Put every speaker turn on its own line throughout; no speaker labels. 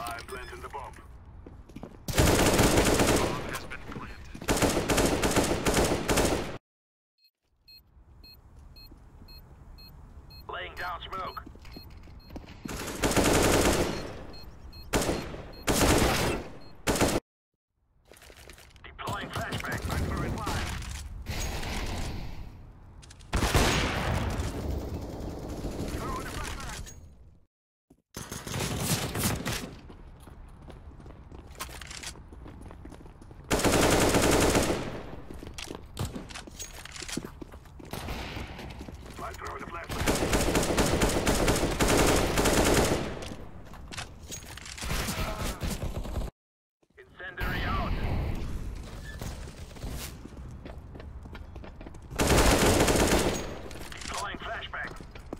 I'm planting the bomb.
Bomb has been planted.
Laying down smoke. Deploying flashbang. I'm throwing fire. Throwing a flashbang. I'm throwing a flashbang. Incendiary out. Deploying flashbang.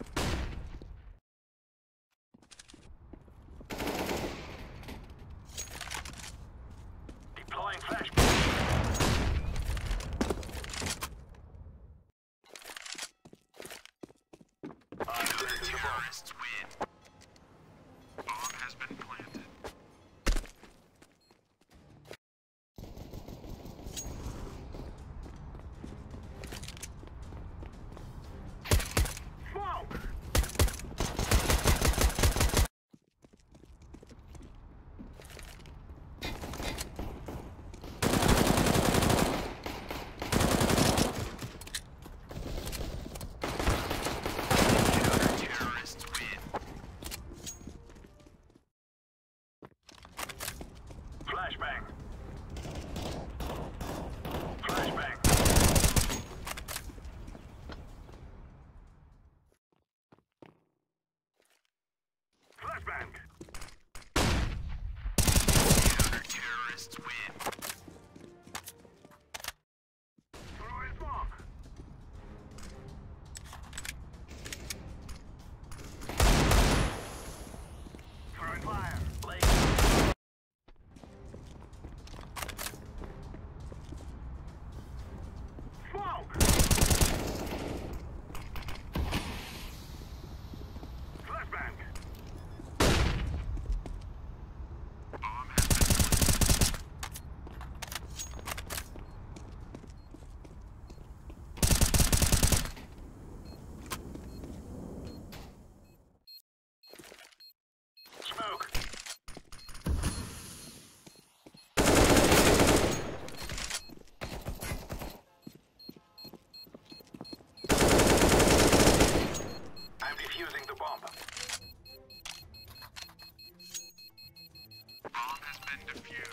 Deploying flashbang.
Terrorists win. Bomb has been planted.
Smoke!
Terrorists win.
Flashbang. Flashbang. Flashbang.
Terrorists win.
Throwing smoke. Throwing fire. Laying. Smoke. Flashbang.
Bomb has been planted.
Smoke. I'm defusing the bomb.
Bomb has been defused.